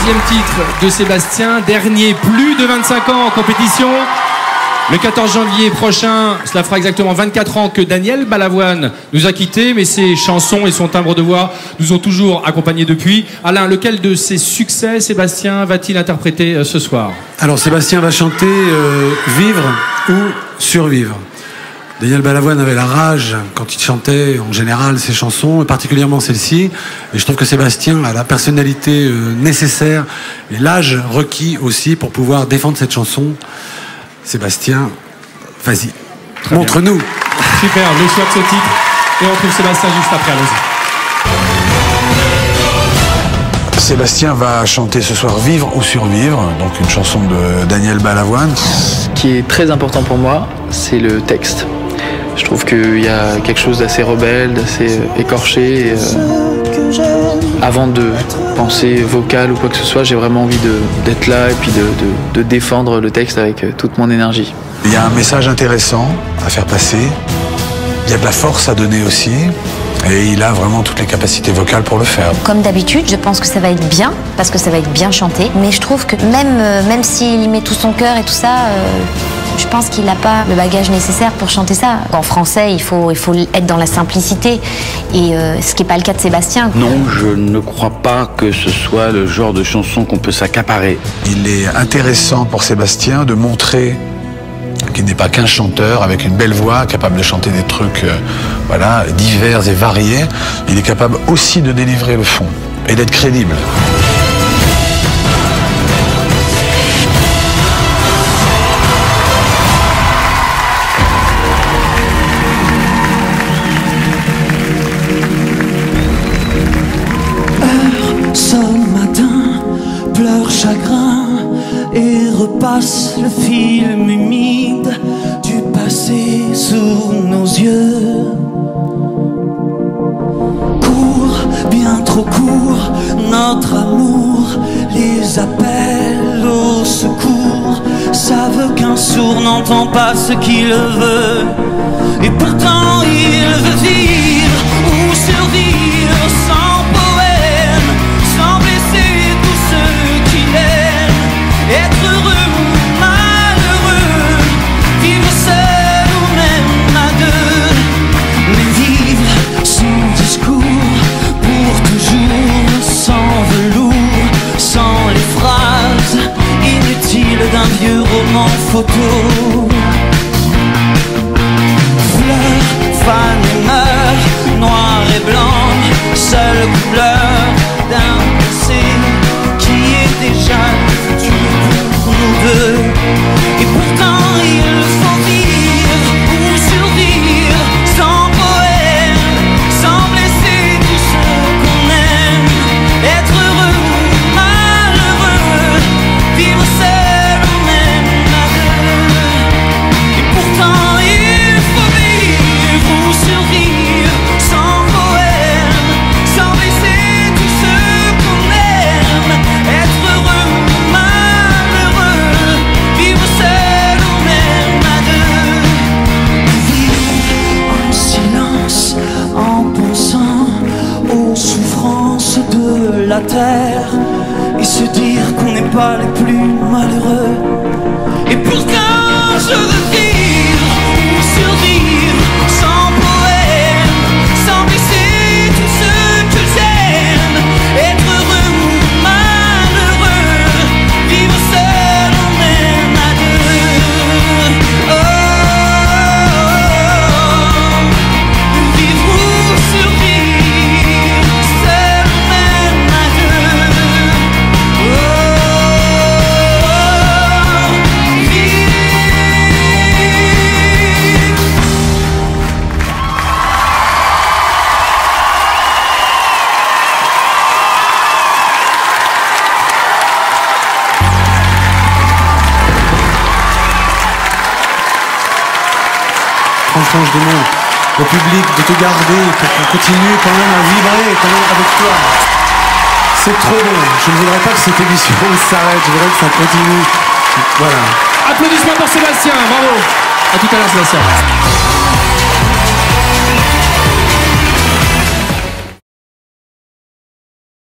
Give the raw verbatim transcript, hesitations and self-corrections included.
Troisième titre de Sébastien, dernier, plus de vingt-cinq ans en compétition. Le quatorze janvier prochain, cela fera exactement vingt-quatre ans que Daniel Balavoine nous a quittés, mais ses chansons et son timbre de voix nous ont toujours accompagnés depuis. Alain, lequel de ses succès Sébastien va-t-il interpréter ce soir? Alors Sébastien va chanter euh, Vivre ou Survivre. Daniel Balavoine avait la rage quand il chantait en général ses chansons, et particulièrement celle-ci. Et je trouve que Sébastien a la personnalité euh, nécessaire et l'âge requis aussi pour pouvoir défendre cette chanson. Sébastien, vas-y, montre-nous. Super, le choix de ce titre. Et on retrouve Sébastien juste après, allons-y. Sébastien va chanter ce soir Vivre ou Survivre, donc une chanson de Daniel Balavoine. Ce qui est très important pour moi, c'est le texte. Je trouve qu'il y a quelque chose d'assez rebelle, d'assez écorché. Et, euh, avant de penser vocal ou quoi que ce soit, j'ai vraiment envie d'être là et puis de, de, de défendre le texte avec toute mon énergie. Il y a un message intéressant à faire passer, il y a de la force à donner aussi, et il a vraiment toutes les capacités vocales pour le faire. Comme d'habitude, je pense que ça va être bien, parce que ça va être bien chanté, mais je trouve que même, euh, même s'il y met tout son cœur et tout ça, euh, je pense qu'il n'a pas le bagage nécessaire pour chanter ça. En français, il faut, il faut être dans la simplicité, et euh, ce qui n'est pas le cas de Sébastien. Non, je ne crois pas que ce soit le genre de chanson qu'on peut s'accaparer. Il est intéressant pour Sébastien de montrer qu'il n'est pas qu'un chanteur avec une belle voix, capable de chanter des trucs euh, voilà, divers et variés. Il est capable aussi de délivrer le fond et d'être crédible. Pleure chagrin et repasse le film humide du passé sous nos yeux. Court, bien trop court, notre amour les appelle au secours, savent qu'un sourd n'entend pas ce qu'il veut, et pourtant il veut vivre ou survivre sans poème, sans blesser tous ceux qu'il aime, être heureux ou malheureux, vivre seul ou même à deux, mais vivre sans discours, pour toujours, sans velours, sans les phrases inutiles d'un vieux roman photo. Fleurs, fan et meurt, noir et blanc, seule couleur d'un passé qui est déjà le futur pour nous deux. Et pourtant il faut vivre ou survivre sans poème, sans blesser tous ceux qu'on aime, être heureux ou malheureux, vivre seul ou même à deux. Et pourtant il faut vivre ou survivre sans poème, sans blesser tous ceux qu'on aime, être heureux ou malheureux, vivre seul ou même à deux. Vivre en silence, en pensant aux souffrances de la terre, et se dire qu'on n'est pas les plus malheureux. Et pourtant je veux vivre ou survivre sans poème, sans blesser tous ceux que j'aime, être heureux ou malheureux, vivre seul ou même à deux. Oh, vivre ou survivre, seul ou même à deux. Oh, vivre. Franchement, je demande au public de te garder pour qu'on continue quand même à vibrer quand même avec toi. C'est trop bon. Je ne voudrais pas que cette émission s'arrête. Je voudrais que ça continue. Voilà. Applaudissements pour Sébastien, bravo. À tout à l'heure Sébastien.